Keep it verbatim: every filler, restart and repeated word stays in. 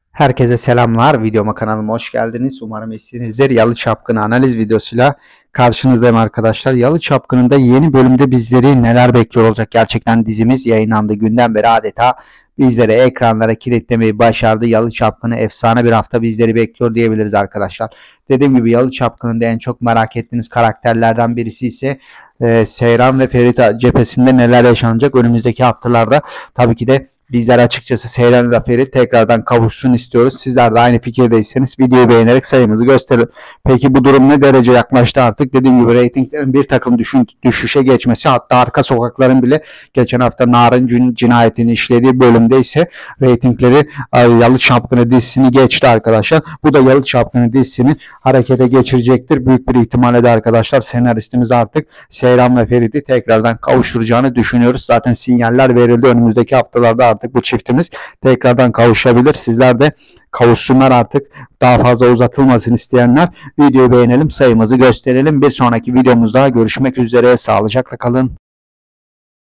Herkese selamlar. Videoma kanalıma hoş geldiniz. Umarım iyisinizdir. Yalı Çapkını analiz videosuyla karşınızdayım arkadaşlar. Yalı Çapkını'nda yeni bölümde bizleri neler bekliyor olacak? Gerçekten dizimiz yayınlandığı günden beri adeta bizleri ekranlara kilitlemeyi başardı. Yalı Çapkını efsane bir hafta bizleri bekliyor diyebiliriz arkadaşlar. Dediğim gibi Yalı Çapkını'nda en çok merak ettiğiniz karakterlerden birisi ise e, Seyran ve Ferit cephesinde neler yaşanacak önümüzdeki haftalarda. Tabii ki de bizler açıkçası Seyran ve Ferit tekrardan kavuşsun istiyoruz. Sizler de aynı fikirdeyseniz videoyu beğenerek sayımızı gösterin. Peki bu durum ne derece yaklaştı artık? Dediğim gibi reytinglerin bir takım düşün, düşüşe geçmesi, hatta Arka Sokakların bile geçen hafta Narın cinayetini işlediği bölümde ise reytingleri Yalı Çapkını dizisini geçti arkadaşlar. Bu da Yalı Çapkını dizisini harekete geçirecektir. Büyük bir ihtimalle de arkadaşlar senaristimiz artık Seyran ve Ferit'i tekrardan kavuşturacağını düşünüyoruz. Zaten sinyaller verildi. Önümüzdeki haftalarda artık bu çiftimiz tekrardan kavuşabilir. Sizler de kavuşsunlar artık. Daha fazla uzatılmasın isteyenler videoyu beğenelim, sayımızı gösterelim. Bir sonraki videomuzda görüşmek üzere. Sağlıcakla kalın.